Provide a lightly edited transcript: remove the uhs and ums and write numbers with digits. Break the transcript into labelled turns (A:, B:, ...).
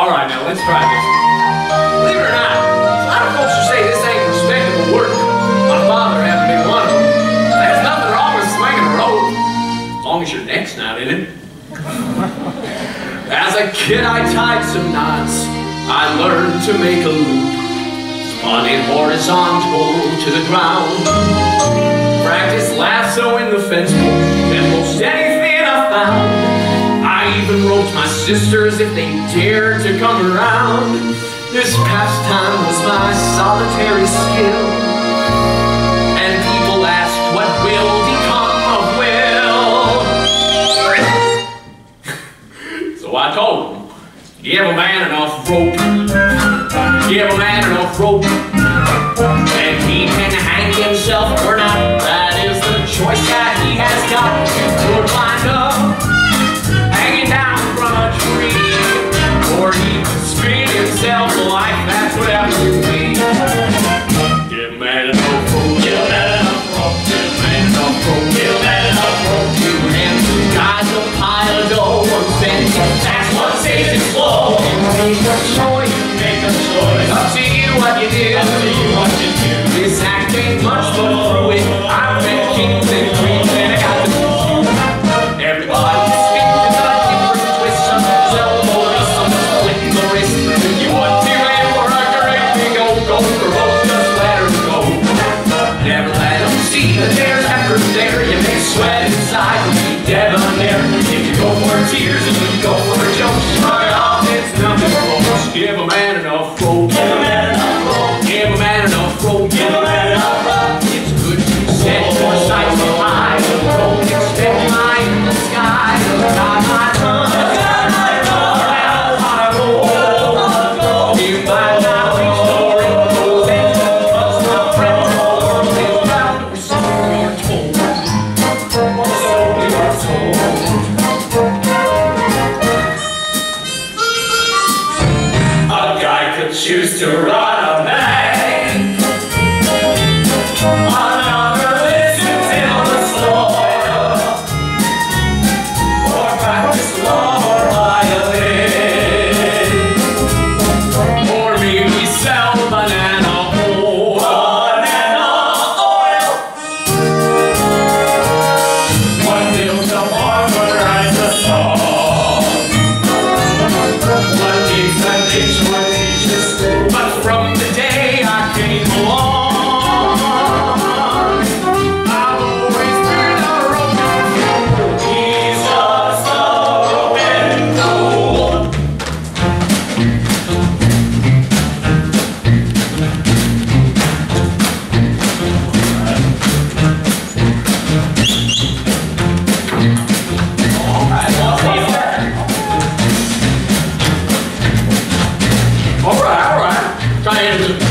A: All right, now let's try this. Believe it or not, a lot of folks who say this ain't respectable work. My father happened to be one of them. There's nothing wrong with swinging a rope, as long as your neck's not in it. As a kid, I tied some knots. I learned to make a loop, spun it horizontal to the ground. Practiced lassoing the fence post and most anything I found. I even roped my sisters if they dared to come around. This pastime was my solitary skill, and people asked what will become of Will. So I told them, give a man enough rope, give a man enough rope, and he can hang himself or not. That is the choice that he has got. He could wind up hanging down from a tree, or he could spin himself to life. That's whatever you mean. Give a man enough rope, give a man enough rope, give a man enough rope, give a man enough rope. Two hands, two guys, a pile of dough, one cent. That's what saves it slow. Make a choice, make a choice. Up to you what you do, up to you what you do. This act ain't much but through it. I've been kings and queens and I got the shoes. Everybody spin the gut, different twist. Some elbow wrist, some splitting the wrist. If you want to aim for a great big old gold rope, just let her go. Never let them see the tears after there. You make sweat inside and be debonair. If you go for tears and you go for jokes, shrug it off, it's nothing close. Give a man enough rope, give a man enough rope, give a man enough rope, give a man enough rope. It's good to set your sights so high. Don't expect mine in the sky. Got my tongue, got my tongue. I know how to roll. You might not reach the rainbow's end, but my friend, it's bound to be so we are told. So we are told. A guy could choose to run a bank, another listen till the store, or practice law or violin, or maybe sell banana oil. Banana oil. One builds a farmer writes a song. One digs a ditch, one teaches school. But from the day I came along, I've always been a rope. He's just a broken fool. All right. Try it.